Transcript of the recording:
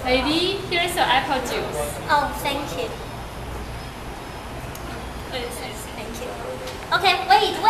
Lady, here's your apple juice. Oh, thank you. Thank you. Okay, wait.